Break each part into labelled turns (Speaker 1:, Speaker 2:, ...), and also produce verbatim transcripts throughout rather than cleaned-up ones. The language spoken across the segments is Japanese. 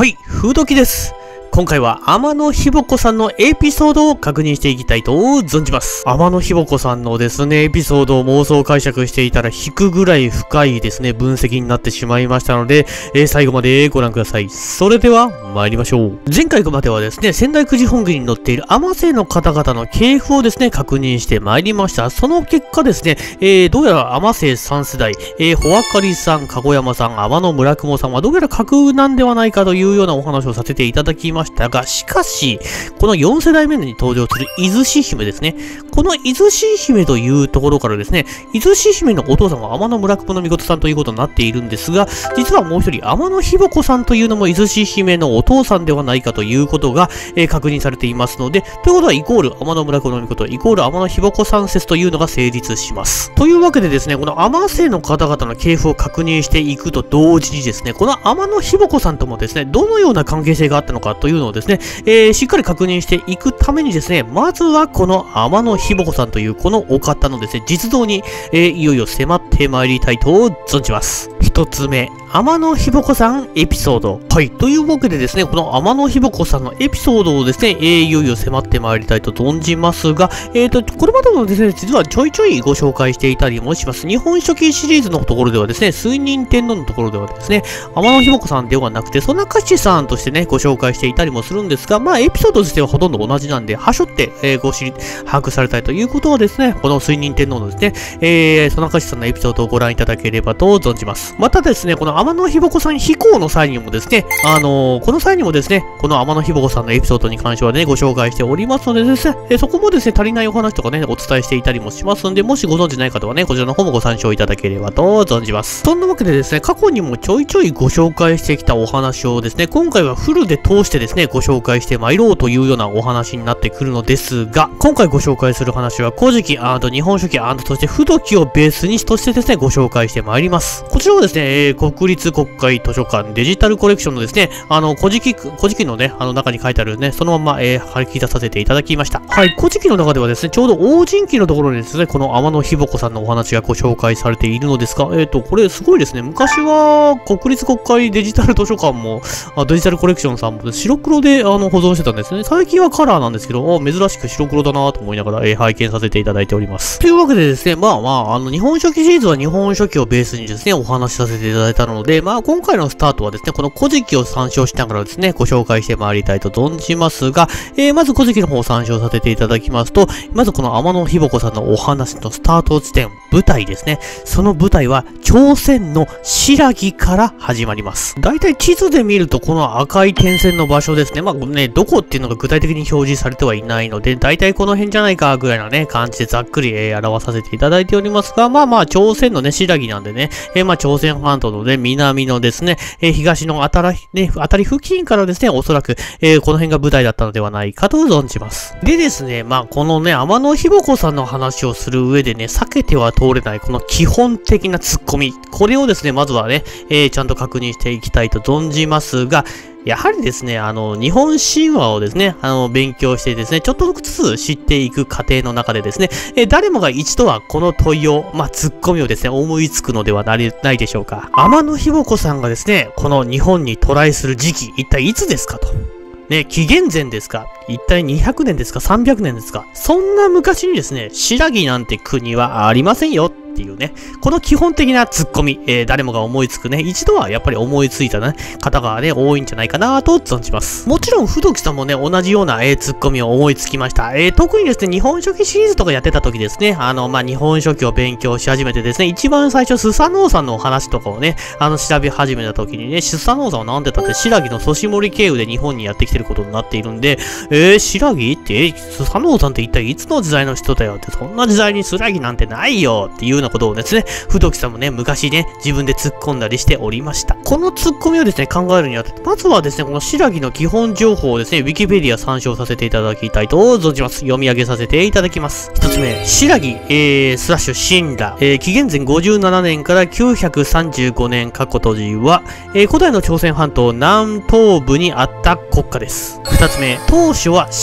Speaker 1: はい、風時です。今回は天野ひぼこさんのエピソードを確認していきたいと存じます。天野ひぼこさんのですね、エピソードを妄想解釈していたら引くぐらい深いですね、分析になってしまいましたので、えー、最後までご覧ください。それでは参りましょう。前回まではですね、仙台くじ本宮に乗っている天星の方々の系譜をですね、確認して参りました。その結果ですね、えー、どうやら天星さん世代、えー、穂あかりさん、かごやまさん、天野村雲さんはどうやら架空なんではないかというようなお話をさせていただきましたが、しかし、このよん世代目に登場する伊豆獅姫ですね。この伊豆獅姫というところからですね、伊豆獅姫のお父さんは天野村雲の命さんということになっているんですが、実はもう一人天野ひぼこさんというのも伊豆獅姫のお父さんではないかということが、えー、確認されていますので、ということはイコール天野村雲の命イコール天野ひぼこさん説というのが成立します。というわけでですね、この天星の方々の系譜を確認していくと同時にですね、この天野ひぼこさんともですね、どのような関係性があったのかというのをですね、えー、しっかり確認していくためにですね、まずはこの天野ひぼこさんというこのお方のですね、実像に、えー、いよいよ迫ってまいりたいと存じます。一つ目、天野ひぼこさんエピソード。はい。というわけでですね、この天野ひぼこさんのエピソードをですね、えー、いよいよ迫ってまいりたいと存じますが、えーと、これまでもですね、実はちょいちょいご紹介していたりもします。日本書紀シリーズのところではですね、水仁天皇のところではですね、天野ひぼこさんではなくて、そなかしさんとしてね、ご紹介していたりもするんですが、まあ、エピソードとしてはほとんど同じなんで、はしょって、えー、ご知り、把握されたいということはですね、この水仁天皇のですね、えー、そなかしさんのエピソードをご覧いただければと存じます。またですね、この天野ひぼこさん飛行の際にもですね、あのー、この際にもですね、この天野ひぼこさんのエピソードに関してはね、ご紹介しておりますのでですね、えー、そこもですね、足りないお話とかね、お伝えしていたりもしますんで、もしご存知ない方はね、こちらの方もご参照いただければと存じます。そんなわけでですね、過去にもちょいちょいご紹介してきたお話をですね、今回はフルで通してですね、ご紹介してまいろうというようなお話になってくるのですが、今回ご紹介する話は、古事記&日本書紀&そして不時をベースにとしてですね、ご紹介してまいります。こちらはですね、えー、国立国会図書館デジタルコレクションのですね、あの、古事記、古事記のね、あの中に書いてあるね、そのまま、えー、書き出させていただきました。はい、古事記の中ではですね、ちょうど王神記のところにですね、この天野ひぼこさんのお話がご紹介されているのですが、えっと、これすごいですね、昔は国立国会デジタル図書館も、あデジタルコレクションさんも白黒であの保存してたんですね。最近はカラーなんですけど、珍しく白黒だなと思いながら、えー、拝見させていただいております。というわけでですね、まあまあ、あの、日本書紀シリーズは日本書紀をベースにですね、お話しさせていただいたので、まあ、今回のスタートはですね、この古事記を参照しながらですね、ご紹介してまいりたいと存じますが、えー、まず古事記の方を参照させていただきますと、まずこの天野ひぼこさんのお話のスタート地点、舞台ですね。その舞台は、朝鮮の新羅から始まります。だいたい地図で見ると、この赤い点線の場所ですね。まあね、どこっていうのが具体的に表示されてはいないので、だいたいこの辺じゃないかぐらいなね、感じでざっくり、えー、表させていただいておりますが、まあまあ、朝鮮のね、新羅なんでね、えー、まあ、朝鮮半島のね、南のですね、えー、東のあたら、ね、あたり付近からですね、おそらく、えー、この辺が舞台だったのではないかと存じます。でですね、まあ、このね、天野ひぼこさんの話をする上でね、避けては通れない、この基本的なツッコミ。これをですね、まずはね、えー、ちゃんと確認していきたいと存じますが、やはりですね、あの、日本神話をですね、あの、勉強してですね、ちょっとずつ知っていく過程の中でですね、え誰もが一度はこの問いを、まあ、ツッコミをですね、思いつくのではないでしょうか。天野ひぼこさんがですね、この日本に渡来する時期、一体いつですかと。ね、紀元前ですか？一体にひゃくねんですか？ さんびゃくねんですか？そんな昔にですね、新羅なんて国はありませんよっていうね、この基本的なツッコミ、えー、誰もが思いつくね、一度はやっぱり思いついたね、方がね、多いんじゃないかなと存じます。もちろん、不動さんもね、同じような、えー、ツッコミを思いつきました。えー、特にですね、日本書紀シリーズとかやってた時ですね、あの、まあ、日本書紀を勉強し始めてですね、一番最初、スサノオさんのお話とかをね、あの、調べ始めた時にね、スサノオさんはなんでだって、新羅の祖師森経由で日本にやってきてることになっているんで、えー、新羅って、スサノオさんって一体いつの時代の人だよって、そんな時代に新羅なんてないよっていうようなことをですね、不動さんもね、昔ね、自分で突っ込んだりしておりました。この突っ込みをですね、考えるにあたって、まずはですね、この新羅の基本情報をですね、ウィキペディア参照させていただきたいと存じます。読み上げさせていただきます。一つ目、新羅、えー、スラッシュ新羅、えー、紀元前ごじゅうななねんからきゅうひゃくさんじゅうごねん、過去閉じは、えー、古代の朝鮮半島南東部にあった国家です。二つ目、当初は白。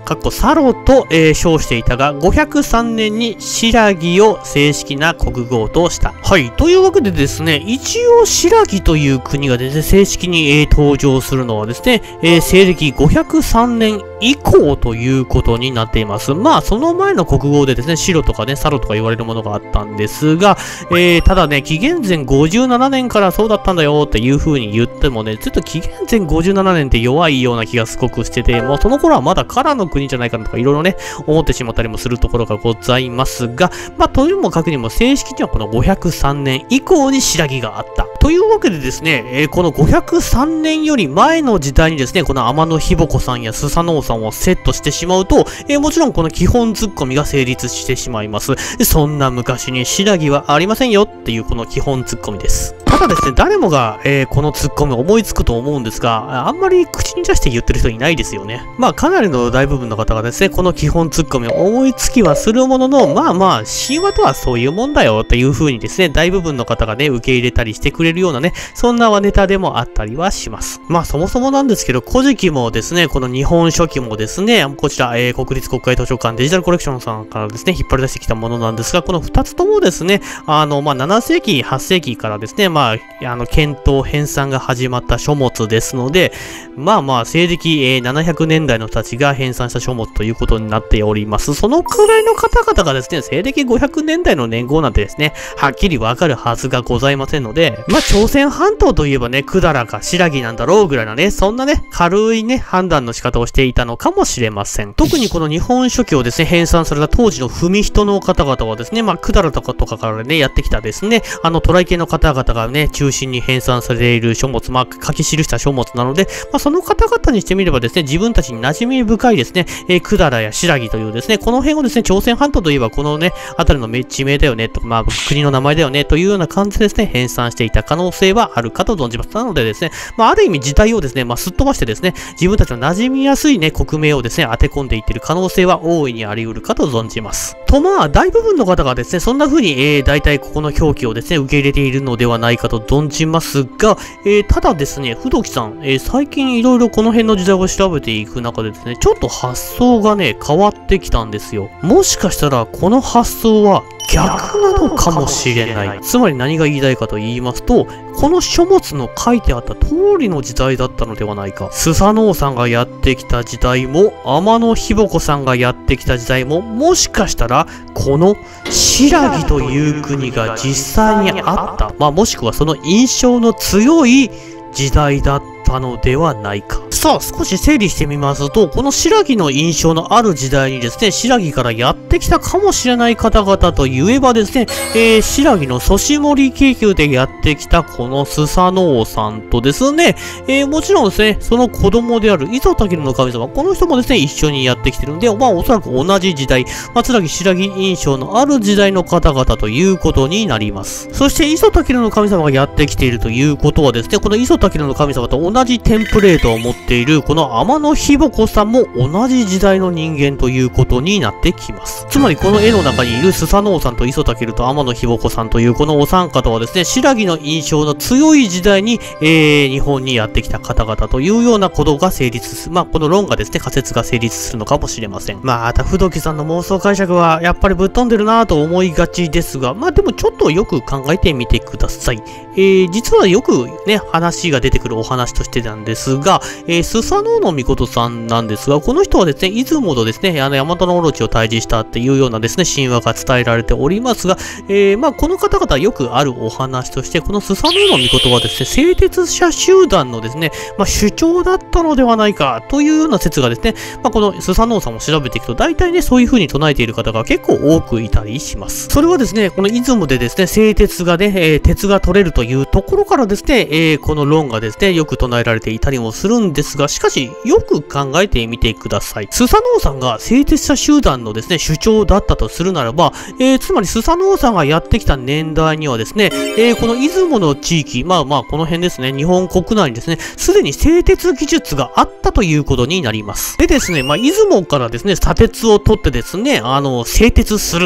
Speaker 1: かっこサロと、えー、称していたが、ごひゃくさんねんに新羅を正式な国号とした。はい。というわけでですね、一応新羅という国がですね、正式に、えー、登場するのはですね、えー、西暦ごひゃくさんねん以降ということになっています。まあ、その前の国号でですね、白とかね、サロとか言われるものがあったんですが、えー、ただね、紀元前ごじゅうななねんからそうだったんだよっていう風に言ってもね、ちょっと紀元前ごじゅうななねんって弱いような気がすごくしてて、もうその頃はまだカラの国じゃないかなとかいろいろね、思ってしまったりもするところがございますが、まあ、というもかくにも正式にはこのごひゃくさんねん以降に新羅があった。というわけでですね、えー、このごひゃくさんねんより前の時代にですね、この天野ひぼこさんやスサノオさんをセットしてしまうと、えー、もちろんこの基本ツッコミが成立してしまいます。そんな昔に新羅はありませんよっていうこの基本ツッコミです。ただですね、誰もが、えー、このツッコミを思いつくと思うんですが、あんまり口に出して言ってる人いないですよね。まあかなりの大部分の方がですね、この基本ツッコミを思いつきはするものの、まあまあ、神話とはそういうもんだよっていう風にですね、大部分の方がね、受け入れたりしてくれるようなね、そんなネタでもあったりはします。まあそもそもなんですけど、古事記もですね、この日本書紀もですね、こちら、えー、国立国会図書館デジタルコレクションさんからですね、引っ張り出してきたものなんですが、このふたつともですね、あの、まあななせいき、はっせいきからですね、まあ、あの、検討、編纂が始まった書物ですので、まあまあ、西暦、えー、ななひゃくねんだいの人たちが編纂した書物ということになっております。そのくらいの方々がですね、西暦ごひゃくねんだいの年号なんてですね、はっきりわかるはずがございませんので、まあ、朝鮮半島といえばね、百済か新羅なんだろうぐらいなね、そんなね、軽いね、判断の仕方をしていたのかもしれません。特にこの日本書紀をですね、編纂された当時の文人の方々はですね、まあ、百済とかとかからね、やってきたですね、あの、渡来系の方々がね、中心に編纂されている書物、まあ、書き記した書物なので、まあ、その方々にしてみればですね、自分たちに馴染み深いですね、えー、百済や新羅というですね、この辺をですね、朝鮮半島といえばこのね、あたりの地名だよね、とか、まあ、国の名前だよね、というような感じでですね、編纂していた可能性はあるかと存じます。なのでですね、まあ、ある意味時代をですね、まあ、すっ飛ばしてですね、自分たちの馴染みやすいね、国名をですね、当て込んでいっている可能性は大いにあり得るかと存じます。と、まあ、大部分の方がですね、そんな風に、えー、大体ここの表記をですね、受け入れているのではないかと存じますが、えー、ただですね、不動さん、えー、最近いろいろこの辺の時代を調べていく中でですね、ちょっと発想がね、変わってきたんですよ。もしかしたら、この発想は逆なのかもしれない。つまり何が言いたいかと言いますと、この書物の書いてあった通りの時代だったのではないか。スサノオさんがやってきた時代も、天野ひぼこさんがやってきた時代も、もしかしたら、この新羅という国が実際にあった。まあもしくはその印象の強い時代だったのではないか。さあ、少し整理してみますと、この新羅の印象のある時代にですね、新羅からやってきたかもしれない方々といえばですね、えー、新羅の祖師森経由でやってきたこのスサノオさんとですね、えー、もちろんですね、その子供である磯滝の神様、この人もですね、一緒にやってきてるんで、まあおそらく同じ時代、松崎新羅印象のある時代の方々ということになります。そして磯滝の神様がやってきているということはですね、この磯滝の神様と同じテンプレートを持っているこの天野ひぼこさんも同じ時代の人間ということになってきます。つまりこの絵の中にいるスサノオさんと磯滝と天野ひぼこさんというこのお三方はですね、新羅の印象の強い時代に、えー、日本にやってきた方々というようなことが成立する。まあこの論がですね、仮説が成立するのかもしれません。まあ、た不動さんの妄想解釈はやっぱりぶっ飛んでるなぁと思いがちですが、まあでもちょっとよく考えてみてください。えー、実はよくね、話が出てくるお話としてなんですが、えー、スサノオノミコトさんなんですが、この人はですね、出雲とですね、あの、大和のオロチを退治したっていうようなですね、神話が伝えられておりますが、えー、まあ、この方々よくあるお話として、このスサノオノミコトはですね、製鉄者集団のですね、まあ、主張だったのではないか、というような説がですね、まあ、このスサノオさんを調べていくと、大体ね、そういう風に唱えている方が結構多くいたりします。それはですね、この出雲でですね、製鉄がね、えー、鉄が取れるというところからですね、えー、この論がですね、よく唱えられていたりもするんですが、しかし、よく考えてみてください。スサノオさんが製鉄者集団のですね、主張だったとするならば、えー、つまりスサノオさんがやってきた年代にはですね、えー、この出雲の地域、まあまあこの辺ですね、日本国内にですね、すでに製鉄技術があったということになります。でですね、まあ出雲からですね、砂鉄を取ってですね、あの、製鉄するって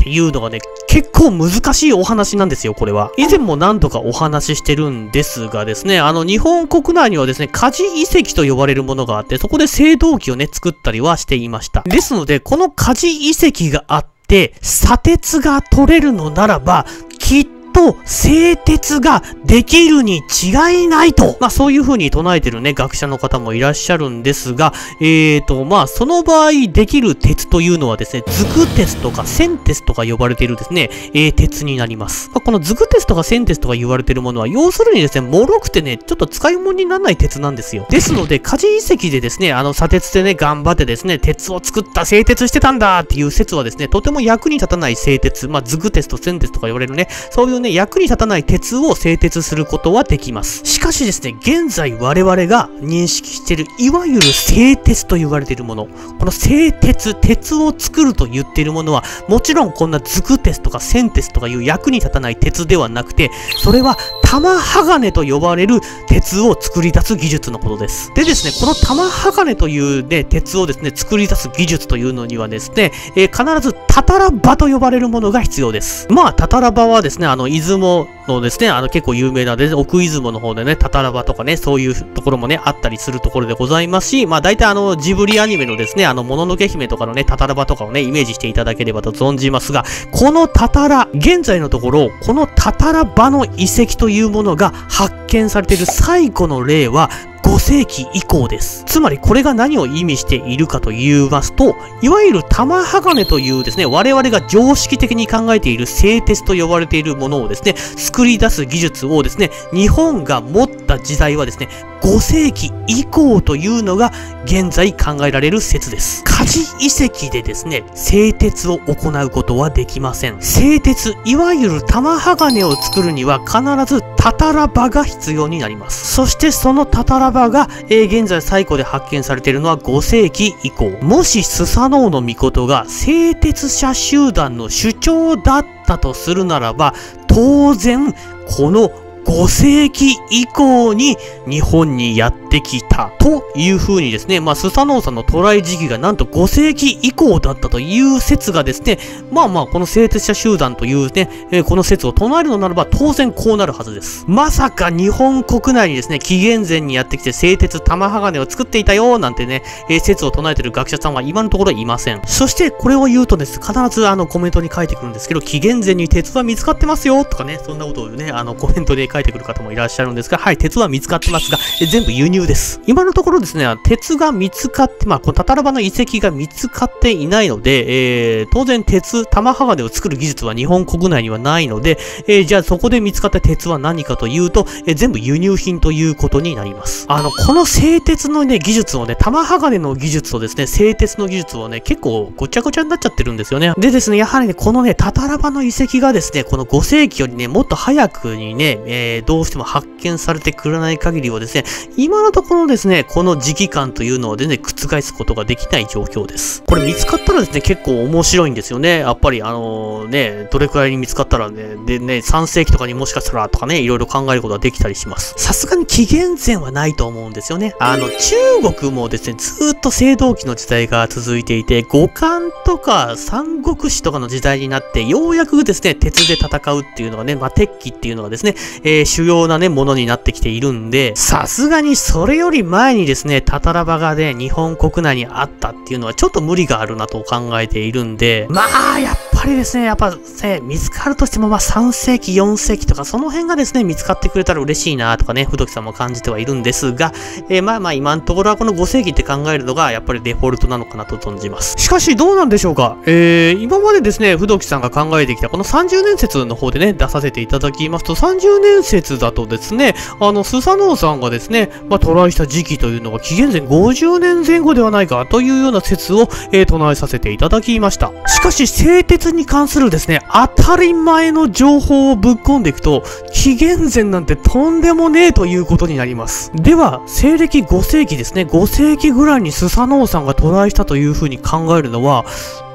Speaker 1: っていうのがね、結構難しいお話なんですよ、これは。以前も何度かお話ししてるんですがですね、あの、日本国内にはですね、火事遺跡と呼ばれるものがあって、そこで青銅器をね、作ったりはしていました。ですので、この火事遺跡があって、砂鉄が取れるのならば、きっとと製鉄ができるに違いないと。まあそういう風に唱えてるね、学者の方もいらっしゃるんですが、えーと、まあその場合できる鉄というのはですね、ズク鉄とか銑鉄とか呼ばれているですね、えー、鉄になります。まあ、このズク鉄とか銑鉄とか言われているものは、要するにですね、脆くてね、ちょっと使い物にならない鉄なんですよ。ですので、火事遺跡でですね、あの砂鉄でね、頑張ってですね、鉄を作った製鉄してたんだっていう説はですね、とても役に立たない製鉄、まあズク鉄と銑鉄とか言われるね、そういうね、役に立たない鉄を製鉄することはできます。しかしですね、現在我々が認識している、いわゆる製鉄と言われているもの、この製鉄、鉄を作ると言っているものは、もちろんこんなズク鉄とか銑鉄とかいう役に立たない鉄ではなくて、それは玉鋼と呼ばれる鉄を作り出す技術のことです。でですね、この玉鋼というね、鉄をですね、作り出す技術というのにはですね、えー、必ずタタラ場と呼ばれるものが必要です。まあ、タタラ場はですね、あの、出雲のですね、あの結構有名なで、奥出雲の方でね、タタラ場とかね、そういうところもね、あったりするところでございますし、まあ大体あの、ジブリアニメのですね、あの、もののけ姫とかのね、タタラ場とかをね、イメージしていただければと存じますが、このタタラ、現在のところ、このタタラ場の遺跡というものが発見されている最古の例は、ご世紀以降です。つまりこれが何を意味しているかと言いますと、いわゆる玉鋼というですね、我々が常識的に考えている製鉄と呼ばれているものをですね、作り出す技術をですね、日本が持った時代はですね、ご世紀以降というのが現在考えられる説です。火事遺跡でですね、製鉄を行うことはできません。製鉄、いわゆる玉鋼を作るには必ずタタラ場が必要になります。そしてそのタタラ場が、えー、現在最古で発見されているのはご世紀以降。もしスサノオノミコトが製鉄者集団の主張だったとするならば、当然このご世紀以降に日本にやってきたという風にですね、まあスサノオさんの渡来時期がなんとご世紀以降だったという説がですね、まあまあこの製鉄者集団というね、えー、この説を唱えるのならば当然こうなるはずです。まさか日本国内にですね、紀元前にやってきて製鉄玉鋼を作っていたよなんてね、えー、説を唱えている学者さんは今のところいません。そしてこれを言うとですね、必ずあのコメントに書いてくるんですけど、紀元前に鉄は見つかってますよとかね、そんなことをね、あのコメントで書いてくる方もいらっしゃるんですが、はい、鉄は見つかってますが、え全部輸入です。今のところですね、鉄が見つかって、まあ、このタタラ場の遺跡が見つかっていないので、えー、当然鉄、玉鋼を作る技術は日本国内にはないので、えー、じゃあそこで見つかった鉄は何かというと、えー、全部輸入品ということになります。あの、この製鉄のね、技術をね、玉鋼の技術とですね、製鉄の技術をね、結構ごちゃごちゃになっちゃってるんですよね。でですね、やはりね、このね、タタラ場の遺跡がですね、このご世紀よりね、もっと早くにね、えー、どうしても発見されてくれない限りはですね、今のところですね、この時期感というのは全然覆すことができない状況です。これ見つかったらですね、結構面白いんですよね。やっぱりあのー、ね、どれくらいに見つかったらね、でね、さん世紀とかにもしかしたらとかね、いろいろ考えることができたりします。さすがに紀元前はないと思うんですよね。あの、中国もですね、ずーっと青銅器の時代が続いていて、五漢とか三国志とかの時代になって、ようやくですね、鉄で戦うっていうのがね、まあ、鉄器っていうのがですね、えー、主要なね、ものになってきているんで、さすがにそれより前にですね、タタラ場がね、日本国内にあったっていうのはちょっと無理があるなと考えているんで、まあ、やっぱりですね、やっぱね、見つかるとしてもまあさん世紀、よん世紀とかその辺がですね、見つかってくれたら嬉しいなとかね、不動さんも感じてはいるんですが、えー、まあまあ今のところはこのご世紀って考えるのがやっぱりデフォルトなのかなと存じます。しかしどうなんでしょうか。えー、今までですね、不動さんが考えてきたこのさんじゅうねん説の方でね、出させていただきますと、さんじゅうねん説だとですね、あの、スサノオさんがですね、まあ、渡来した時期というのが紀元前ごじゅうねんぜん後ではないかというような説を、えー、唱えさせていただきました。しかし、製鉄に関するですね、当たり前の情報をぶっ込んでいくと、紀元前なんてとんでもねえということになります。では、西暦ご世紀ですね、ご世紀ぐらいにスサノオさんが渡来したというふうに考えるのは、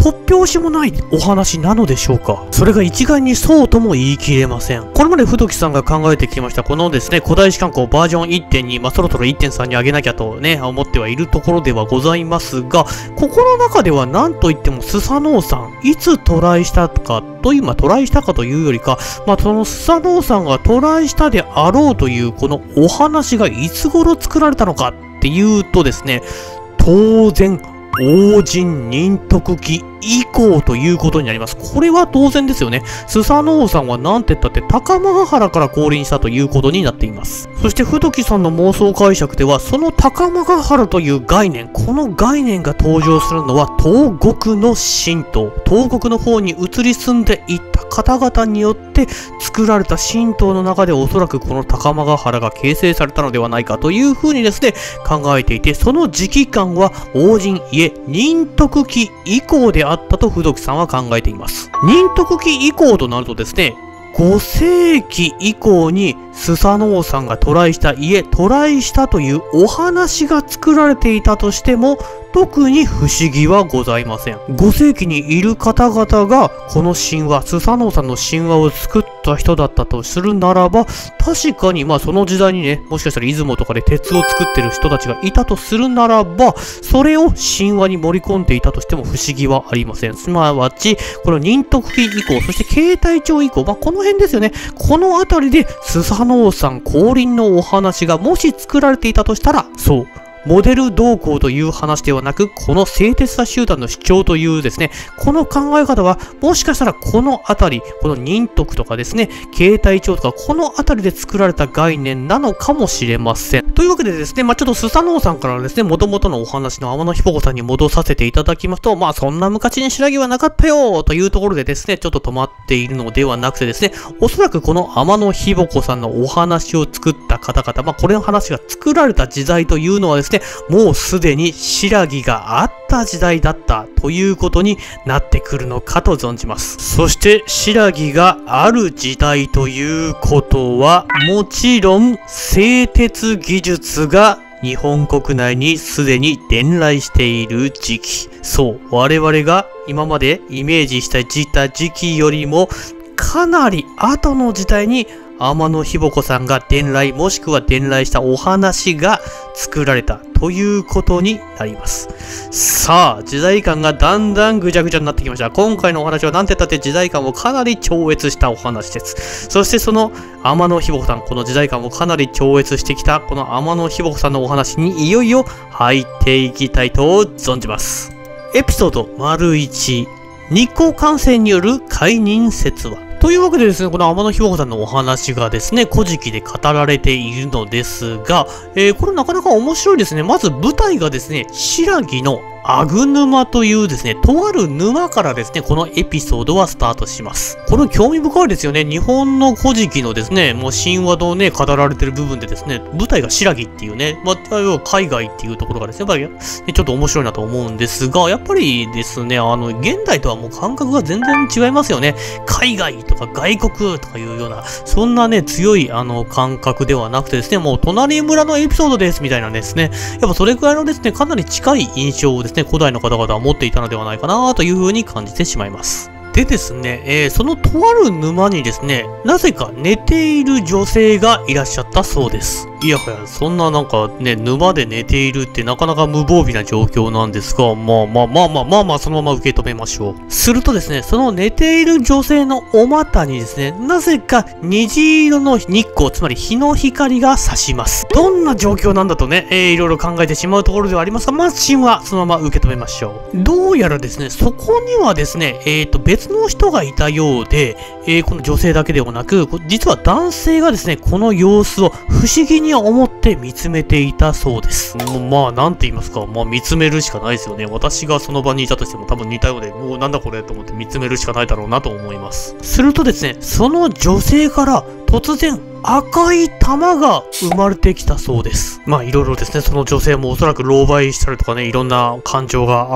Speaker 1: 突拍子もないお話なのでしょうか。それが一概にそうとも言い切れません。これまでふどきさんが考えてきましたこのですね、古代史観光バージョン いってんに、まあ、そろそろ いってんさん に上げなきゃとね、思ってはいるところではございますが、ここの中では何と言ってもスサノオさん、いつトライしたかという、まあ、トライしたかというよりか、まあ、そのスサノオさんがトライしたであろうというこのお話がいつ頃作られたのかっていうとですね、当然、王神仁徳期以降ということになります。これは当然ですよね。スサノオさんは何て言ったって高間ヶ原から降臨したということになっています。そしてふどきさんの妄想解釈では、その高間ヶ原という概念、この概念が登場するのは東国の神道、東国の方に移り住んでいった方々によって作られた神道の中でおそらくこの高間ヶ原が形成されたのではないかというふうにですね、考えていて、その時期間は王神家仁徳期以降であったとふどきさんは考えています。仁徳期以降となるとですね、ごせいき以降にスサノオさんが渡来した家、渡来したというお話が作られていたとしても、特に不思議はございません。ごせいきにいる方々が、この神話、スサノオさんの神話を作った人だったとするならば、確かに、まあその時代にね、もしかしたら出雲とかで鉄を作ってる人たちがいたとするならば、それを神話に盛り込んでいたとしても不思議はありません。すなわち、この仁徳期以降、そして慶太町以降、まあこの辺ですよね。この辺りでスサノオさん降臨のお話がもし作られていたとしたら、そう。モデル動向という話ではなく、この製鉄者集団の主張というですね、この考え方は、もしかしたらこのあたり、この仁徳とかですね、慶太町とか、このあたりで作られた概念なのかもしれません。というわけでですね、まあちょっとスサノオさんからですね、元々のお話の天野ひぼこさんに戻させていただきますと、まあそんな昔に白木はなかったよというところでですね、ちょっと止まっているのではなくてですね、おそらくこの天野ひぼこさんのお話を作った方々、まあこれの話が作られた時代というのはですね、もうすでに白木があった時代だったということになってくるのかと存じます。そして白木がある時代ということは、もちろん製鉄技術が日本国内にすでに伝来している時期。そう、我々が今までイメージした時期よりもかなり後の時代に天野ひぼこさんが伝来もしくは伝来したお話が作られたということになります。さあ、時代感がだんだんぐちゃぐちゃになってきました。今回のお話はなんて言ったって時代感をかなり超越したお話です。そしてその天野ひぼこさん、この時代感をかなり超越してきたこの天野ひぼこさんのお話にいよいよ入っていきたいと存じます。エピソード いち、日光観世による解任説話。というわけでですね、この天野ひぼこさんのお話がですね、古事記で語られているのですが、えー、これなかなか面白いですね。まず舞台がですね、白木のアグ沼というですね、とある沼からですね、このエピソードはスタートします。これ興味深いですよね。日本の古事記のですね、もう神話のね、語られてる部分でですね、舞台が白木っていうね、まあ、要は海外っていうところがですね、やっぱり、ね、ちょっと面白いなと思うんですが、やっぱりですね、あの、現代とはもう感覚が全然違いますよね。海外とか外国とかいうような、そんなね、強いあの感覚ではなくてですね、もう隣村のエピソードですみたいなですね、やっぱそれくらいのですね、かなり近い印象をですね、古代の方々は持っていたのではないかなというふうに感じてしまいます。でですね、えー、そのとある沼にですね、なぜか寝ている女性がいらっしゃったそうです。いやはや、そんななんかね、沼で寝ているってなかなか無防備な状況なんですが、まあまあまあまあまあまあ、そのまま受け止めましょう。するとですね、その寝ている女性のお股にですね、なぜか虹色の日光、つまり日の光が差します。どんな状況なんだとね、えー、いろいろ考えてしまうところではありますが、まあ、神話、そのまま受け止めましょう。どうやらですね、そこにはですね、えっと、別の人がいたようで、えー、この女性だけではなく、実は男性がですね、この様子を不思議に思って見つめていたそうです。まあ、なんて言いますか、まあ、見つめるしかないですよね。私がその場にいたとしても多分似たようで、もうなんだこれと思って見つめるしかないだろうなと思います。するとですね、その女性から突然、赤い玉が生まれてきたそうです。まあいろいろですね、その女性もおそらく狼狽したりとかね、いろんな感情があって、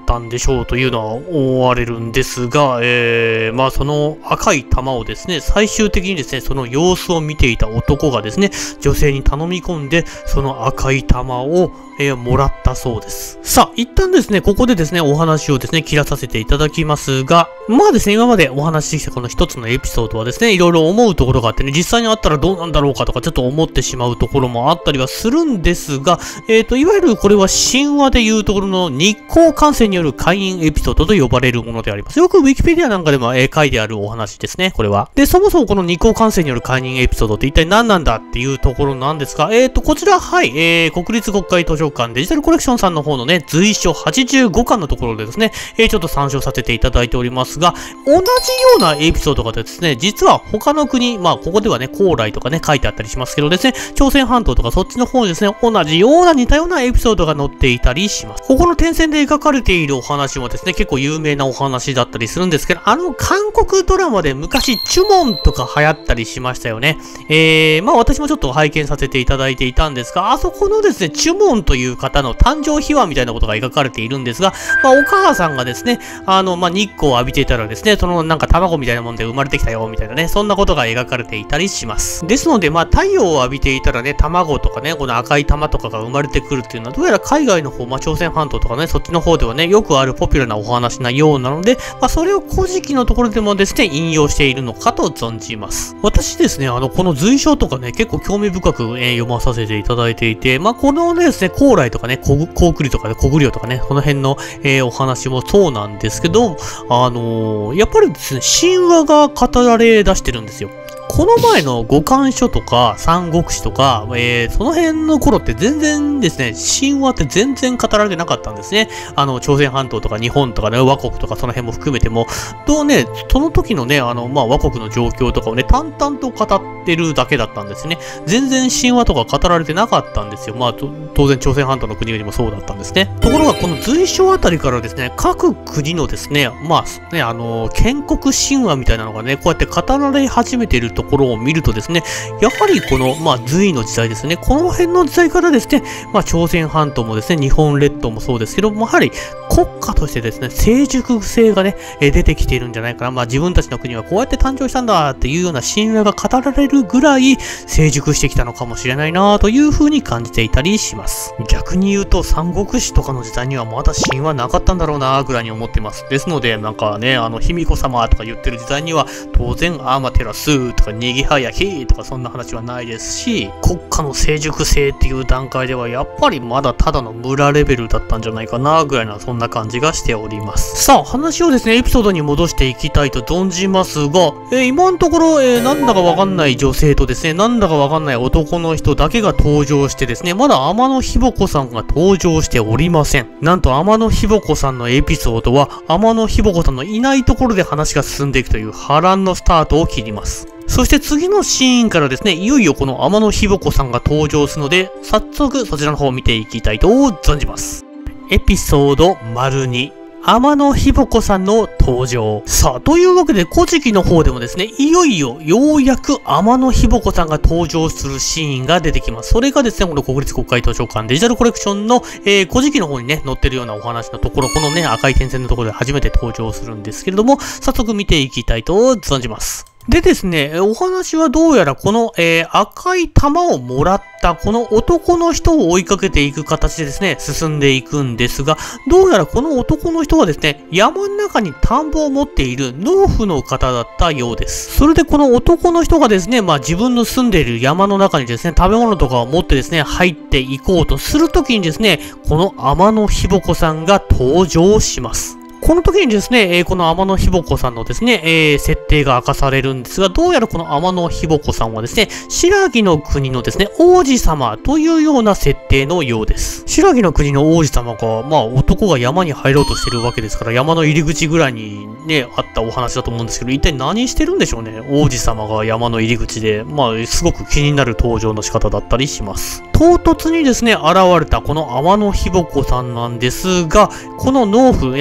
Speaker 1: ったんでしょうというのは思われるんですが、えー、まあその赤い玉をですね、最終的にですね、その様子を見ていた男がですね、女性に頼み込んで、その赤い玉を、えー、もらったそうです。さあ、一旦ですね、ここでですね、お話をですね、切らさせていただきますが、まあですね、今までお話ししてきたこの一つのエピソードはですね、いろいろ思うところがあってね、実際にあったらどうなんだろうかとか、ちょっと思ってしまうところもあったりはするんですが、えっと、いわゆるこれは神話でいうところの日光観戦による開運エピソードと呼ばれるものであります。よくウィキペディアなんかでも、えー、書いてあるお話ですね、これは。で、そもそもこの日光観戦による開運エピソードって一体何なんだっていうところなんですが、えっと、こちら、はい、えー、国立国会図書館デジタルコレクションさんの方のね、随書はちじゅうごかんのところでですね、えー、ちょっと参照させていただいておりますが、同じようなエピソードがですね、実は他の国、まあ、ここではね、高麗とかね、書いてあったりしますけどですね、朝鮮半島とかそっちの方にですね、同じような似たようなエピソードが載っていたりします。ここの点線で描かれているお話もですね、結構有名なお話だったりするんですけど、あの韓国ドラマで昔チュモンとか流行ったりしましたよね。えー、まあ私もちょっと拝見させていただいていたんですが、あそこのですね、チュモンという方の誕生秘話みたいなことが描かれているんですが、まあお母さんがですね、あの、まあ日光を浴びていたらですね、そのなんか卵みたいなもんで生まれてきたよ、みたいなね、そんなことが描かれていたりします。ですので、まあ太陽を浴びていたらね、卵とかね、この赤い玉とかが生まれてくるっていうのは、どうやら海外の方、まあ朝鮮半島とかね、そっちの方ではね、よくあるポピュラーなお話なようなので、まあそれを古事記のところでもですね、引用しているのかと存じます。私ですね、あの、この随書とかね、結構興味深く、えー、読まさせていただいていて、まあこのですね、高麗とかね、コクリとかね、コグリオとかね、この辺の、えー、お話もそうなんですけど、あのー、やっぱりですね、神話が語られ出してるんですよ。この前の五漢書とか三国志とか、えー、その辺の頃って全然ですね、神話って全然語られてなかったんですね。あの、朝鮮半島とか日本とかね、倭国とかその辺も含めても、どうね、その時のね、あの、まあ、倭国の状況とかをね、淡々と語ってるだけだったんですね。全然神話とか語られてなかったんですよ。まあ、当然朝鮮半島の国々もそうだったんですね。ところが、この随書あたりからですね、各国のですね、まあ、ね、あの、建国神話みたいなのがね、こうやって語られ始めているところを見るとですね、やはりこの、まあ、隋の時代ですね、この辺の時代からですね、まあ、朝鮮半島もですね、日本列島もそうですけども、やはり国家としてですね、成熟性がね、え出てきているんじゃないかな。まあ、自分たちの国はこうやって誕生したんだっていうような神話が語られるぐらい成熟してきたのかもしれないなというふうに感じていたりします。逆に言うと、三国志とかの時代にはまだ神話なかったんだろうなぐらいに思っています。ですので、なんかね、あの、卑弥呼様とか言ってる時代には、当然、アーマテラスとか、にぎはやひとかそんな話はないですし、国家の成熟性っていう段階では、やっぱりまだただの村レベルだったんじゃないかなぐらいな、そんな感じがしております。さあ、話をですね、エピソードに戻していきたいと存じますが、えー、今のところ、えー、なんだかわかんない女性とですね、なんだかわかんない男の人だけが登場してですね、まだ天野ひぼこさんが登場しておりません。なんと天野ひぼこさんのエピソードは、天野ひぼこさんのいないところで話が進んでいくという波乱のスタートを切ります。そして次のシーンからですね、いよいよこの天野ひぼこさんが登場するので、早速そちらの方を見ていきたいと存じます。エピソードに、天野ひぼこさんの登場。さあ、というわけで、古事記の方でもですね、いよいよ、ようやく天野ひぼこさんが登場するシーンが出てきます。それがですね、この国立国会図書館デジタルコレクションの、えー、古事記の方にね、載ってるようなお話のところ、このね、赤い点線のところで初めて登場するんですけれども、早速見ていきたいと存じます。でですね、お話はどうやらこの、えー、赤い玉をもらったこの男の人を追いかけていく形でですね、進んでいくんですが、どうやらこの男の人はですね、山の中に田んぼを持っている農夫の方だったようです。それでこの男の人がですね、まあ自分の住んでいる山の中にですね、食べ物とかを持ってですね、入っていこうとするときにですね、この天野ひぼこさんが登場します。この時にですね、えー、この天野ひぼこさんのですね、えー、設定が明かされるんですが、どうやらこの天野ひぼこさんはですね、新羅の国のですね、王子様というような設定のようです。新羅の国の王子様が、まあ男が山に入ろうとしてるわけですから、山の入り口ぐらいにね、あったお話だと思うんですけど、一体何してるんでしょうね。王子様が山の入り口で、まあすごく気になる登場の仕方だったりします。唐突にですね、現れたこの天野ひぼこさんなんですが、この農夫、山の中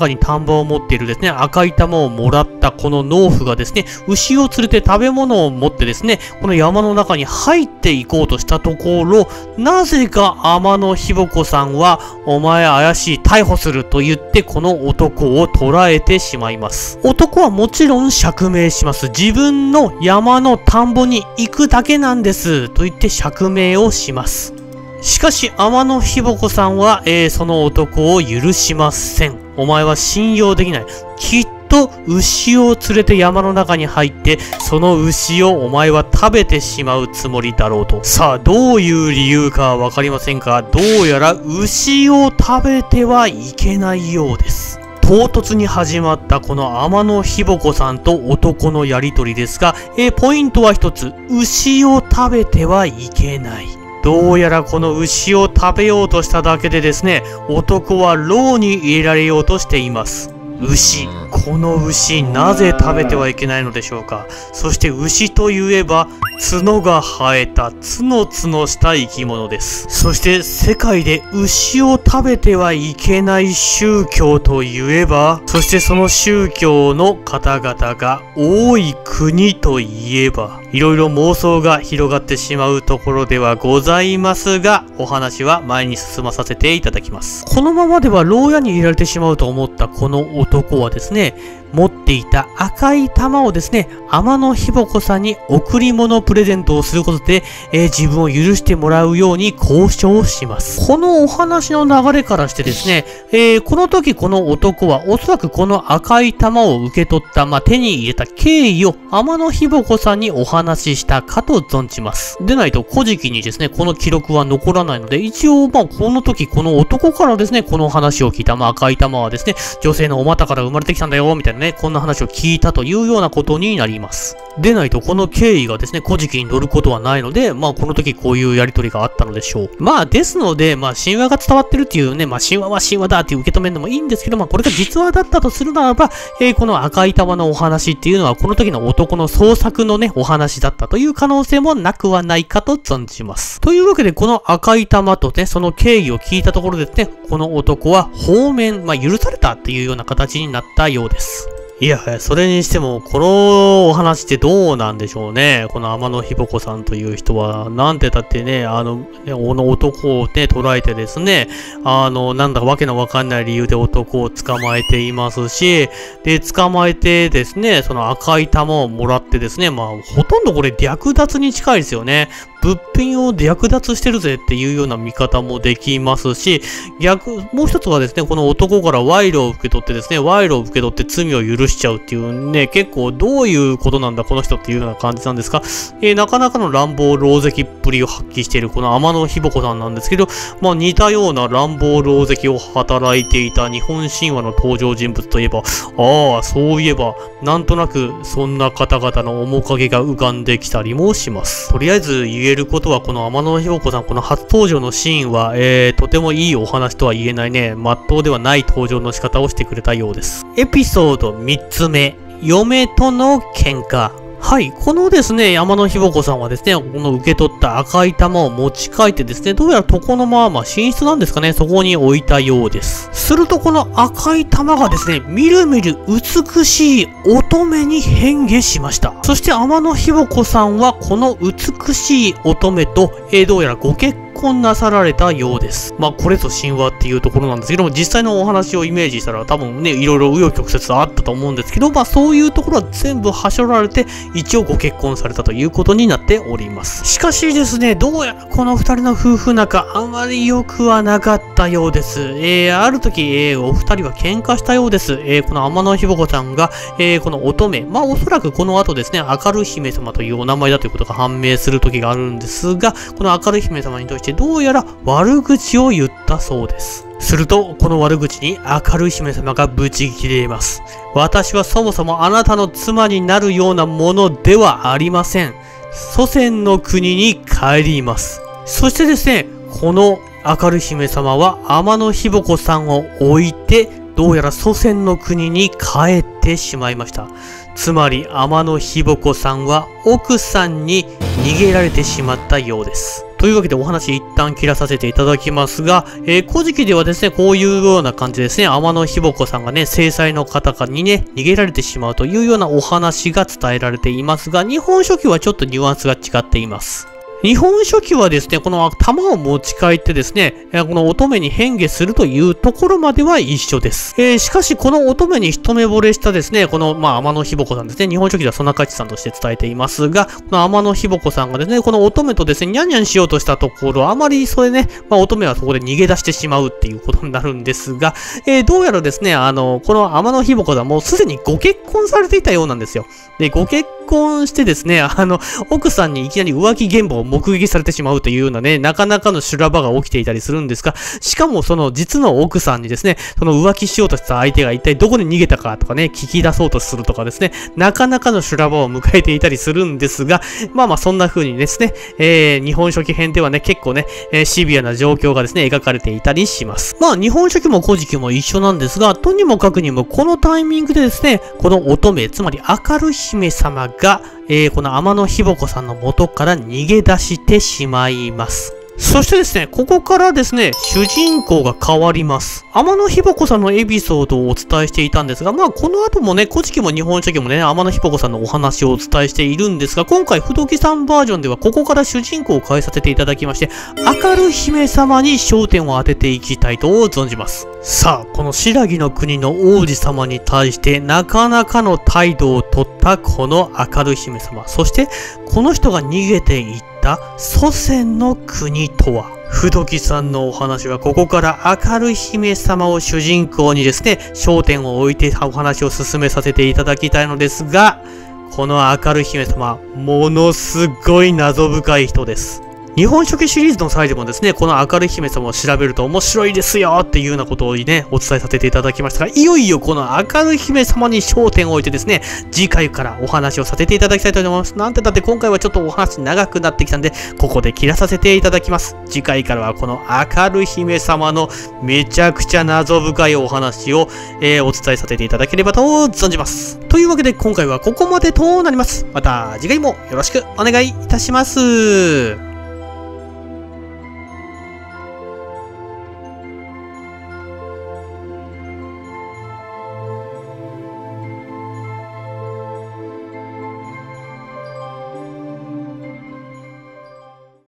Speaker 1: 中に田んぼを持っているですね、赤い玉をもらったこの農夫がですね、牛を連れて食べ物を持ってですね、この山の中に入っていこうとしたところ、なぜか天野ひぼこさんは、お前怪しい、逮捕すると言って、この男を捕らえてしまいます。男はもちろん釈明します。自分の山の田んぼに行くだけなんです、と言って釈明をします。しかし、天野ひぼこさんは、えー、その男を許しません。お前は信用できない。きっと、牛を連れて山の中に入って、その牛をお前は食べてしまうつもりだろうと。さあ、どういう理由かはわかりませんが、どうやら牛を食べてはいけないようです。唐突に始まったこの天野ひぼこさんと男のやりとりですが、えー、ポイントは一つ。牛を食べてはいけない。どうやらこの牛を食べようとしただけでですね、男は牢に入れられようとしています。牛。この牛、なぜ食べてはいけないのでしょうか。そして牛といえば、角が生えた、ツノツノした生き物です。そして世界で牛を食べてはいけない宗教といえば、そしてその宗教の方々が多い国といえば、いろいろ妄想が広がってしまうところではございますが、お話は前に進まさせていただきます。このままでは牢屋に入れられてしまうと思ったこの男はですね、持っていた赤い玉をですね、天野ひぼこさんに贈り物プレゼントをすることで、えー、自分を許してもらうように交渉します。このお話の流れからしてですね、えー、この時この男はおそらくこの赤い玉を受け取った、まあ、手に入れた経緯を天野ひぼこさんにお話ししたかと存じます。でないと古事記にですね、この記録は残らないので、一応まあこの時この男からですね、この話を聞いた、まあ、赤い玉はですね、女性のお股から生まれてきたんだよ、みたいなね、こんな話を聞いたというようなことになります。でないとこの経緯がですね、古事記に載ることはないので、まあこの時こういうやりとりがあったのでしょう。まあですので、まあ神話が伝わってるっていうね、まあ神話は神話だっていう受け止めるのもいいんですけど、まあこれが実話だったとするならば、えー、この赤い玉のお話っていうのはこの時の男の創作のね、お話だったという可能性もなくはないかと存じます。というわけで、この赤い玉とね、その経緯を聞いたところでですね、この男は放免、まあ許されたっていうような形になったようです。いや、それにしても、このお話ってどうなんでしょうね。この天野ひぼこさんという人は、なんてだってね、あの、この男をね、捉えてですね、あの、なんだかわけのわかんない理由で男を捕まえていますし、で、捕まえてですね、その赤い玉をもらってですね、まあ、ほとんどこれ略奪に近いですよね。物品を略奪してるぜっていうような見方もできますし、逆、もう一つはですね、この男から賄賂を受け取ってですね、賄賂を受け取って罪を許しちゃうっていうね、結構どういうことなんだこの人っていうような感じなんですが、えー、なかなかの乱暴狼藉っぷりを発揮しているこの天野ひぼこさんなんですけど、まあ似たような乱暴狼藉を働いていた日本神話の登場人物といえば、ああ、そういえば、なんとなくそんな方々の面影が浮かんできたりもします。とりあえず言えることは、この天野ひぼこさん、この初登場のシーンは、えー、とてもいいお話とは言えないね、まっとうではない登場の仕方をしてくれたようです。エピソードみっつめ、嫁との喧嘩。はい。このですね、天野ひぼこさんはですね、この受け取った赤い玉を持ち帰ってですね、どうやら床のまま、寝室なんですかね、そこに置いたようです。するとこの赤い玉がですね、みるみる美しい乙女に変化しました。そして天野ひぼこさんはこの美しい乙女と、えー、どうやらご結婚婚なさられたようです。まあこれぞ神話っていうところなんですけども、実際のお話をイメージしたら多分ね、いろいろ紆余曲折あったと思うんですけど、まあそういうところは全部はしょられて、一応ご結婚されたということになっております。しかしですね、どうやらこの二人の夫婦仲、あまり良くはなかったようです。えー、ある時、えー、お二人は喧嘩したようです。えー、この天野ひぼこさんが、えー、この乙女、まあおそらくこの後ですね、明るい姫様というお名前だということが判明する時があるんですが、この明るい姫様に対してどうやら悪口を言ったそうです。すると、この悪口に明るい姫様がブチ切れます。私はそもそもあなたの妻になるようなものではありません。祖先の国に帰ります。そしてですね、この明るい姫様は天野ひぼこさんを置いてどうやら祖先の国に帰ってしまいました。つまり天野ひぼこさんは奥さんに逃げられてしまったようです。というわけでお話一旦切らさせていただきますが、えー、古事記ではですね、こういうような感じですね、天野ひぼこさんがね、正妻の方にね、逃げられてしまうというようなお話が伝えられていますが、日本書紀はちょっとニュアンスが違っています。日本書紀はですね、この玉を持ち帰ってですね、この乙女に変化するというところまでは一緒です。えー、しかし、この乙女に一目惚れしたですね、この、まあ、天野ひぼこさんですね、日本書紀ではそんなかちさんとして伝えていますが、この天野ひぼこさんがですね、この乙女とですね、ニャンニャンしようとしたところ、あまりそれね、まあ、乙女はそこで逃げ出してしまうっていうことになるんですが、えー、どうやらですね、あの、この天野ひぼこさんもすでにご結婚されていたようなんですよ。で、ご結婚してですね、あの、奥さんにいきなり浮気現場を目撃されてしまうというようなね、なかなかの修羅場が起きていたりするんですが、しかもその実の奥さんにですね、その浮気しようとした相手が一体どこに逃げたかとかね、聞き出そうとするとかですね、なかなかの修羅場を迎えていたりするんですが、まあまあそんな風にですね、えー、日本書紀編ではね、結構ね、えー、シビアな状況がですね、描かれていたりします。まあ日本書紀も古事記も一緒なんですが、とにもかくにもこのタイミングでですね、この乙女、つまり明る姫様が、えー、この天野ひぼこさんの元から逃げ出してしまいます。そしてですね、ここからですね、主人公が変わります。天野ひぼこさんのエピソードをお伝えしていたんですが、まあこの後もね、古事記も日本書紀もね、天野ひぼこさんのお話をお伝えしているんですが、今回、不動記さんバージョンではここから主人公を変えさせていただきまして、明る姫様に焦点を当てていきたいと存じます。さあ、この白木の国の王子様に対してなかなかの態度をとったこの明る姫様、そしてこの人が逃げていった祖先の国とは。不動記さんのお話はここから明る姫様を主人公にですね、焦点を置いてお話を進めさせていただきたいのですが、この明る姫様、ものすごい謎深い人です。日本書紀シリーズの際でもですね、この明るい姫様を調べると面白いですよっていうようなことをね、お伝えさせていただきましたが、いよいよこの明るい姫様に焦点を置いてですね、次回からお話をさせていただきたいと思います。なんてだって今回はちょっとお話長くなってきたんで、ここで切らさせていただきます。次回からはこの明るい姫様のめちゃくちゃ謎深いお話を、えー、お伝えさせていただければと存じます。というわけで今回はここまでとなります。また次回もよろしくお願いいたします。